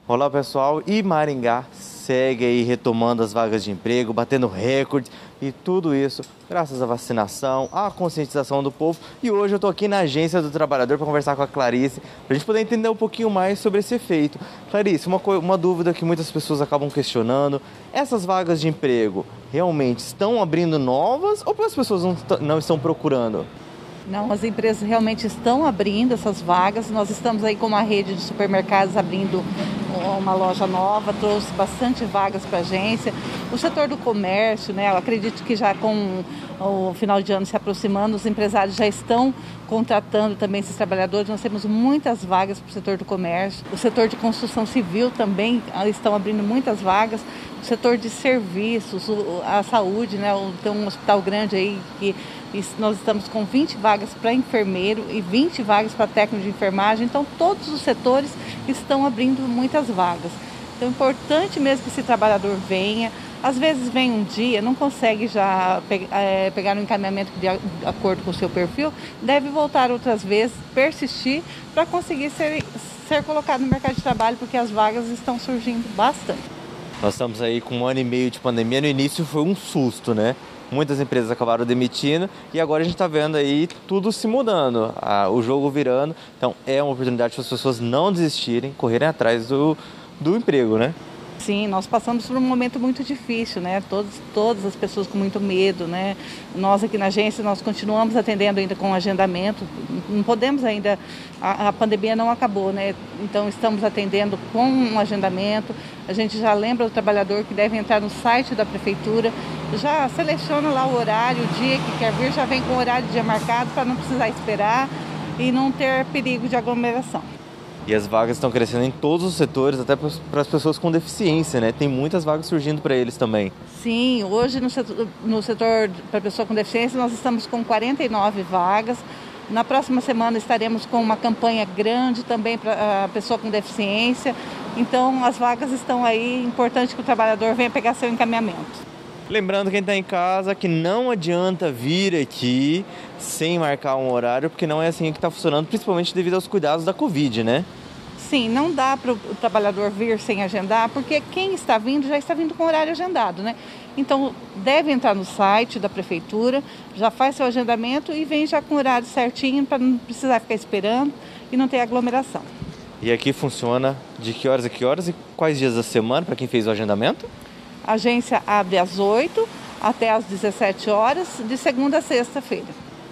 Olá pessoal, e Maringá segue aí retomando as vagas de emprego, batendo recordes e tudo isso graças à vacinação, à conscientização do povo. E hoje eu estou aqui na Agência do Trabalhador para conversar com a Clarice, para a gente poder entender um pouquinho mais sobre esse efeito. Clarice, uma dúvida que muitas pessoas acabam questionando, essas vagas de emprego realmente estão abrindo novas ou as pessoas não estão procurando? Não, as empresas realmente estão abrindo essas vagas. Nós estamos aí com uma rede de supermercados abrindo uma loja nova, trouxe bastante vagas para a agência. O setor do comércio, né, eu acredito que já com o final de ano se aproximando, os empresários já estão contratando também esses trabalhadores. Nós temos muitas vagas para o setor do comércio. O setor de construção civil também estão abrindo muitas vagas. O setor de serviços, a saúde, né, tem um hospital grande aí que nós estamos com 20 vagas para enfermeiro e 20 vagas para técnico de enfermagem. Então, todos os setores estão abrindo muitas vagas. Então, é importante mesmo que esse trabalhador venha. Às vezes vem um dia, não consegue já pegar um encaminhamento de acordo com o seu perfil, deve voltar outras vezes, persistir para conseguir ser colocado no mercado de trabalho, porque as vagas estão surgindo bastante. Nós estamos aí com 1 ano e meio de pandemia, no início foi um susto, né? Muitas empresas acabaram demitindo e agora a gente está vendo aí tudo se mudando, o jogo virando. Então é uma oportunidade para as pessoas não desistirem, correrem atrás do emprego, né? Sim, nós passamos por um momento muito difícil, né? Todas as pessoas com muito medo, né? Nós aqui na agência, nós continuamos atendendo ainda com agendamento. Não podemos ainda, a pandemia não acabou, né? Então estamos atendendo com um agendamento. A gente já lembra o trabalhador que deve entrar no site da prefeitura, já seleciona lá o horário, o dia que quer vir, já vem com o horário de dia marcado para não precisar esperar e não ter perigo de aglomeração. E as vagas estão crescendo em todos os setores, até para as pessoas com deficiência, né? Tem muitas vagas surgindo para eles também. Sim, hoje no setor para pessoa com deficiência nós estamos com 49 vagas. Na próxima semana estaremos com uma campanha grande também para a pessoa com deficiência. Então as vagas estão aí, importante que o trabalhador venha pegar seu encaminhamento. Lembrando quem está em casa que não adianta vir aqui sem marcar um horário, porque não é assim que está funcionando, principalmente devido aos cuidados da Covid, né? Sim, não dá para o trabalhador vir sem agendar, porque quem está vindo já está vindo com horário agendado, né? Então deve entrar no site da prefeitura, já faz seu agendamento e vem já com o horário certinho para não precisar ficar esperando e não ter aglomeração. E aqui funciona de que horas a que horas e quais dias da semana para quem fez o agendamento? A agência abre às 8 até às 17 horas, de segunda a sexta-feira.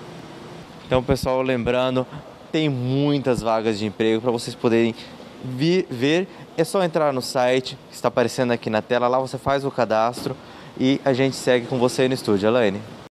Então, pessoal, lembrando, tem muitas vagas de emprego para vocês poderem ver. É só entrar no site que está aparecendo aqui na tela, lá você faz o cadastro e a gente segue com você aí no estúdio. Elaine.